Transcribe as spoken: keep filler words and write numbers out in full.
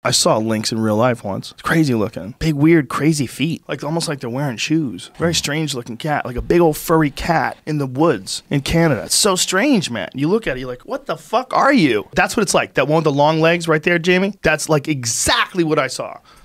I saw a lynx in real life once. It's crazy looking. Big, weird, crazy feet. Like almost like they're wearing shoes. Very strange looking cat. Like a big old furry cat in the woods in Canada. It's so strange, man. You look at it, you're like, what the fuck are you? That's what it's like. That one with the long legs right there, Jamie. That's like exactly what I saw.